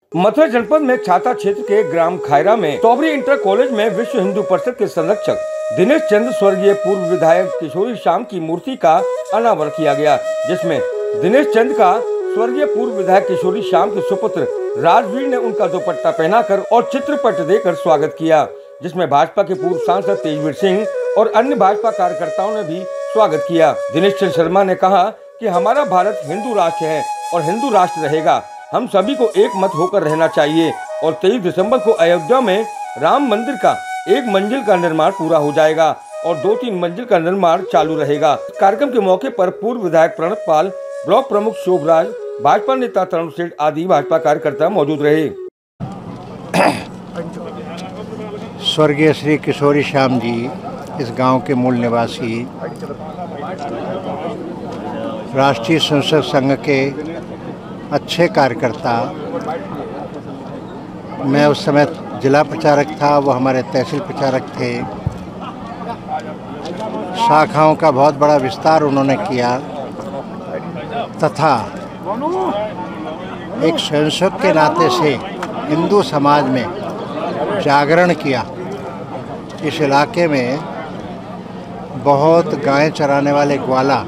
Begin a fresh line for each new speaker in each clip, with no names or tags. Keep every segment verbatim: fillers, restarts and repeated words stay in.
मथुरा जनपद में छाता क्षेत्र के ग्राम खायरा में टोबरी इंटर कॉलेज में विश्व हिंदू परिषद के संरक्षक दिनेश चंद स्वर्गीय पूर्व विधायक किशोरी श्याम की मूर्ति का अनावरण किया गया, जिसमें दिनेश चंद का स्वर्गीय पूर्व विधायक किशोरी श्याम के सुपुत्र राजवीर ने उनका दुपट्टा पहनाकर और चित्रपट देकर स्वागत किया, जिसमें भाजपा के पूर्व सांसद तेजवीर सिंह और अन्य भाजपा कार्यकर्ताओं ने भी स्वागत किया। दिनेश चंद शर्मा ने कहा कि हमारा भारत हिंदू राष्ट्र है और हिंदू राष्ट्र रहेगा। हम सभी को एक मत होकर रहना चाहिए और तेईस दिसंबर को अयोध्या में राम मंदिर का एक मंजिल का निर्माण पूरा हो जाएगा और दो तीन मंजिल का निर्माण चालू रहेगा। कार्यक्रम के मौके पर पूर्व विधायक प्रणब पाल, ब्लॉक प्रमुख शोभराज, भाजपा नेता तरुण सेठ आदि भाजपा कार्यकर्ता मौजूद रहे।
स्वर्गीय श्री किशोरी श्याम जी इस गांव के मूल निवासी, राष्ट्रीय संसद संघ के अच्छे कार्यकर्ता। मैं उस समय जिला प्रचारक था, वो हमारे तहसील प्रचारक थे। शाखाओं का बहुत बड़ा विस्तार उन्होंने किया तथा एक स्वयंसेवक के नाते से हिंदू समाज में जागरण किया। इस इलाके में बहुत गायें चराने वाले ग्वाला,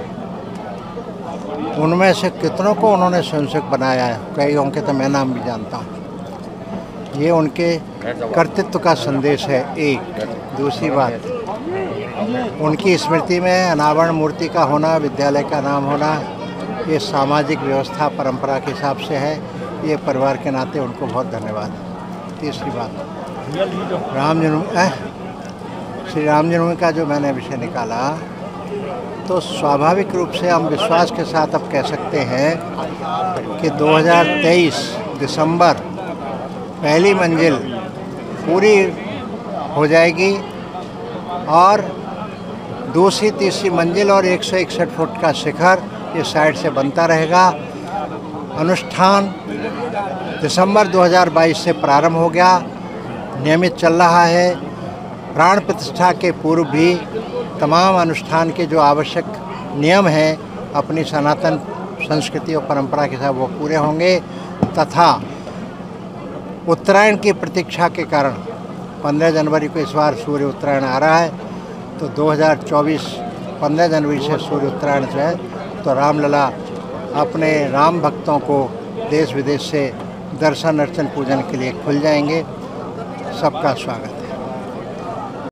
उनमें से कितनों को उन्होंने स्वयंसेवक बनाया है, कई होंगे तो मैं नाम भी जानता हूँ। ये उनके कर्तृत्व का संदेश है। एक दूसरी बात, उनकी स्मृति में अनावरण मूर्ति का होना, विद्यालय का नाम होना, ये सामाजिक व्यवस्था परंपरा के हिसाब से है। ये परिवार के नाते उनको बहुत धन्यवाद। तीसरी बात, राम जन्म श्री राम जन्मभूमि का जो मैंने विषय निकाला, तो स्वाभाविक रूप से हम विश्वास के साथ अब कह सकते हैं कि दो हज़ार तेईस दिसंबर पहली मंजिल पूरी हो जाएगी और दूसरी तीसरी मंजिल और एक सौ इकसठ फुट का शिखर इस साइड से बनता रहेगा। अनुष्ठान दिसंबर दो हज़ार बाईस से प्रारंभ हो गया, नियमित चल रहा है। प्राण प्रतिष्ठा के पूर्व भी तमाम अनुष्ठान के जो आवश्यक नियम हैं अपनी सनातन संस्कृति और परंपरा के साथ वो पूरे होंगे तथा उत्तरायण की प्रतीक्षा के कारण पंद्रह जनवरी को इस बार सूर्य उत्तरायण आ रहा है, तो दो हज़ार चौबीस पंद्रह जनवरी से सूर्य उत्तरायण से है, तो रामलला अपने राम भक्तों को देश विदेश से दर्शन अर्चन पूजन के लिए खुल जाएंगे। सबका स्वागत।